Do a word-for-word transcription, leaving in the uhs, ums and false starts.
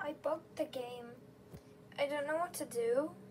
I bugged the game. I don't know what to do.